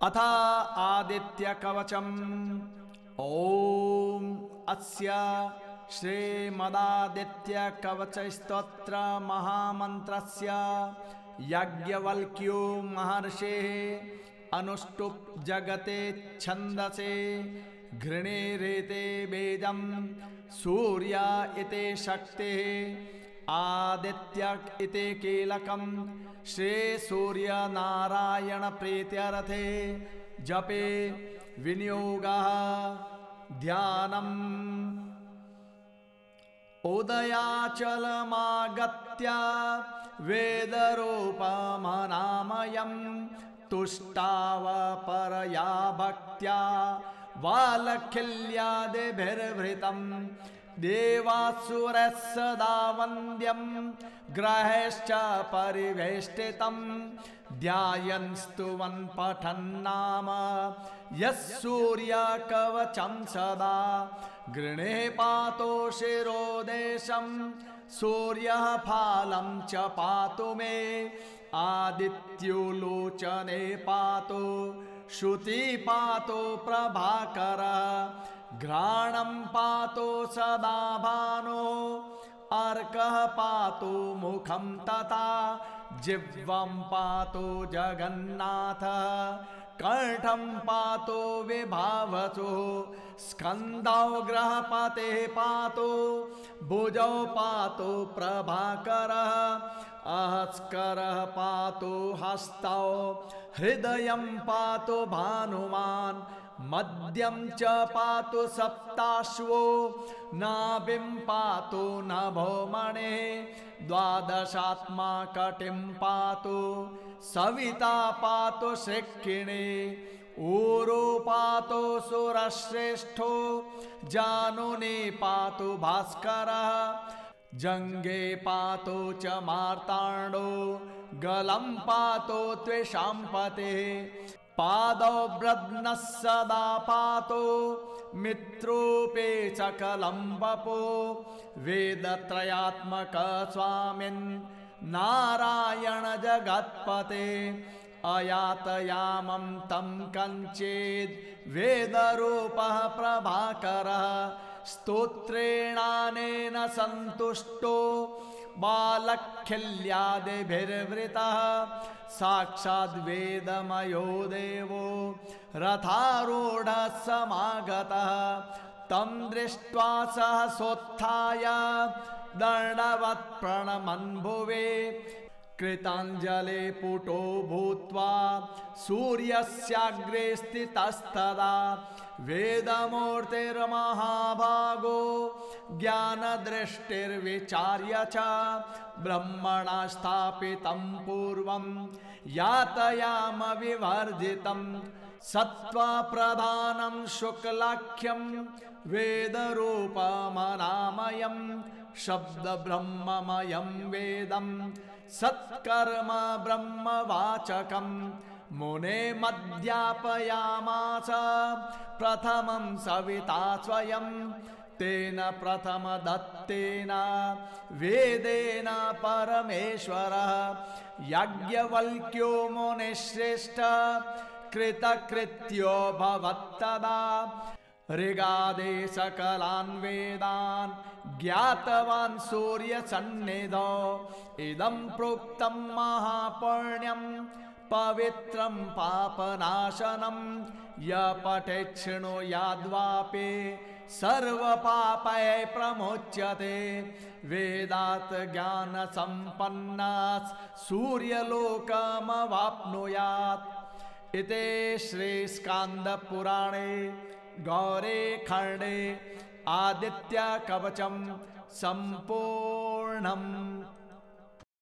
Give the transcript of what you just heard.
अथ आदित्य कवचम्। ओम अस्य श्रीमदादित्य कवच स्तोत्र महामंत्रस्य याज्ञवल्क्यो महर्षेः अनुष्टुप जगते छंदसे घृणीरेते वेदं सूर्य इति शक्तिः आदित्य इति कीलकं श्री सूर्य नारायण प्रीत्यर्थे जपे विनियोगः ध्यानम्। उदयाचलमागत्य वेदरूपमनामयं तुष्टाव परया भक्त्या वालखिल्यादिभिर्वृतं देवासुरः सदा वन्द्यं ग्रहेश्च परिवेष्टितं ध्यायन् स्तुवन् पठन्नाम यः सूर्यकवचं सदा गृणे पातो शिरोदेशं सूर्यः फालं च पातु मे आदित्यो लोचने पातो श्रुति पातो प्रभाकर घ्राणं पातो सदा भानो अर्कः पातो मुखं तथा जिह्वं पातो जगन्नाथ कंठं पातो विभावसो स्कंदौ ग्रहपते पातो भुजौ पातो प्रभाकरः अस्करः पातो हस्तौ हृदयं पातो भानुमान् मध्यं च पातु सप्ताश्वो नाभिं पातु नभो मणिः द्वादशात्मा कटिं पातु सविता पातु शिखिणी ऊरो पातु सुरश्रेष्ठो जानुनी पातु भास्करः जंगे पातो च मार्तांडो गलं पातो त्विषाम्पते पादौ ब्रध्नः सदा पातो मित्रोपे सकलं वपो वेदत्रयात्मक स्वामिन् नारायण जगत्पते अयातयामं तं कञ्चिद् वेदरूपः प्रभाकरः स्तोत्रेणानेन सन्तुष्टो बालखिल्यादिभिर्वृतः साक्षाद्वेदमयो देवो रथारूढः समागतः तं दृष्ट्वा सहसोत्थाय दण्डवत् प्रणमन् भुवे कृताञ्जले पुटो भूत्वा सूर्यस्याग्रे स्थितस्तदा वेदमूर्तिर्महाभागो ज्ञानदृष्टिर्विचार्य च ब्रह्मणा स्थापितं पूर्वं यातयाम विवर्जितं सत्त्वप्रधानं शुक्लाख्यं वेदरूपमनामयं शब्दब्रह्ममयं वेदं सत्कर्म ब्रह्मवाचकं मुने मध्यापयामास प्रथमं सविता स्वयं तेन प्रथम दत्तेन वेदेन परमेश्वरः याज्ञवल्क्यो मुनिश्रेष्ठ कृतकृत्यो भवत्तदा ऋगादे सकलान् वेदान् ज्ञातवान् सूर्यसन्निधौ इदं प्रोक्तं महापुण्यं पवित्रं पापनाशनं य पठेत् शृणुयाद्वापि सर्वपापैः प्रमुच्यते वेदात् ज्ञानसम्पन्नात् सूर्यलोकमवाप्नुयात्। इति श्रीस्कान्दपुराणे गौरे खण्डे आदित्य कवचं सम्पूर्णम्।